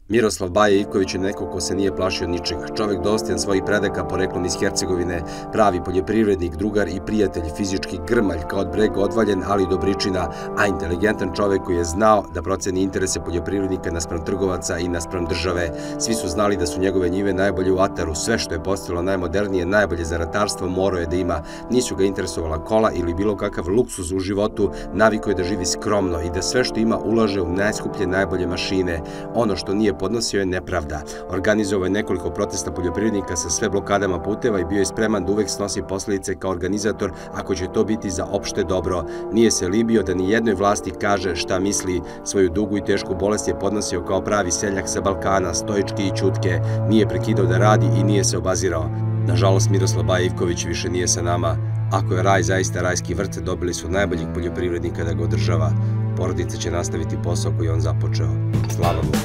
Miroslav Baja Ivković je neko ko se nije plašio ničega. Čovek dostojan svojih predaka poreklom iz Hercegovine, pravi poljoprivrednik, drugar i prijatelj, fizički grmalj, kao od brega odvaljen, ali i dobričina, a inteligentan čovek koji je znao da proceni interese poljoprivrednika naspram trgovaca i naspram države. Svi su znali da su njegove njive najbolje u ataru, sve što je postojalo najmodernije, najbolje za ratarstvo morao je da ima. Nisu ga interesovala kola ili bilo kakav luksuz u životu, navikao je da živi skromno i da sve što ima ulaže u najskuplje, najbolje mašine. Ono što nije podnosio je nepravda. Organizovao je nekoliko protesta poljoprivrednika sa sve blokadama puteva i bio je spreman da uvek snosi posledice kao organizator ako će to biti za opšte dobro. Nije se libio da ni jednoj vlasti kaže šta misli. Svoju dugu i tešku bolest je podnosio kao pravi seljak sa Balkana, stoički i ćutke. Nije prekidao da radi i nije se obazirao. Nažalost, Miroslav Baja Ivković više nije sa nama. Ako je raj zaista rajski vrt, dobili su najboljih poljoprivrednika da ga održava. Porodica će nastaviti posao koji je on započeo. Slava mu!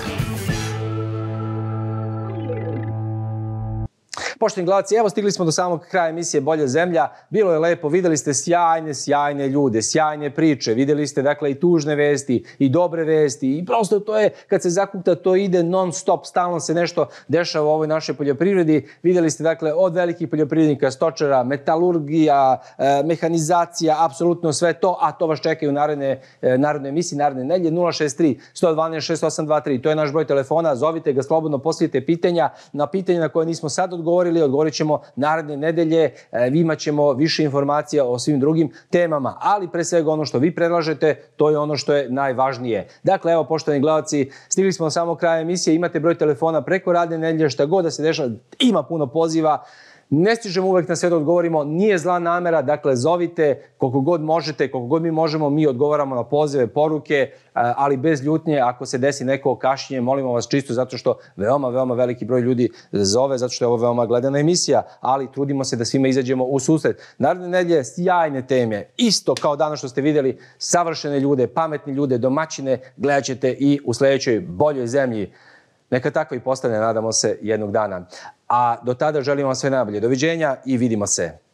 Poštovani gledalci, evo stigli smo do samog kraja emisije Bolja zemlja. Bilo je lepo, videli ste sjajne ljude, sjajne priče, videli ste dakle i tužne vesti i dobre vesti i prosto to je, kad se zakukta, to ide non stop, stalno se nešto dešava u ovoj našoj poljoprivredi. Videli ste dakle od velikih poljoprivrednika, stočara, metalurgija, mehanizacija, apsolutno sve to, a to vas čekaju u narednoj emisiji, naredne nedelje, 063 112 6823. To je naš broj telefona, zovite ga slobodno, postavite pitanja. Na pitanja na koje nismo sad odgovorili, odgovorit ćemo naredne nedelje, imat ćemo više informacija o svim drugim temama, ali pre svega ono što vi predlažete, to je ono što je najvažnije. Dakle, evo, poštovani gledalci, stigli smo do samog kraja emisije, imate broj telefona preko radne nedelje, šta god da se dešava, ima puno poziva. Ne stižemo uvek na sve da odgovorimo, nije zla namera, dakle zovite koliko god možete, koliko god mi možemo, mi odgovaramo na pozive, poruke, ali bez ljutnje. Ako se desi neko kašnjenje, molimo vas čisto zato što veoma veliki broj ljudi zove, zato što je ovo veoma gledana emisija, ali trudimo se da svima izađemo u susret. Naredne nedelje sjajne teme, isto kao danas što ste videli, savršene ljude, pametni ljude, domaćine, gledat ćete i u sledećoj Boljoj zemlji. Neka takva i postane, nadamo se, jednog dana. A do tada želim vam sve najbolje. Doviđenja i vidimo se.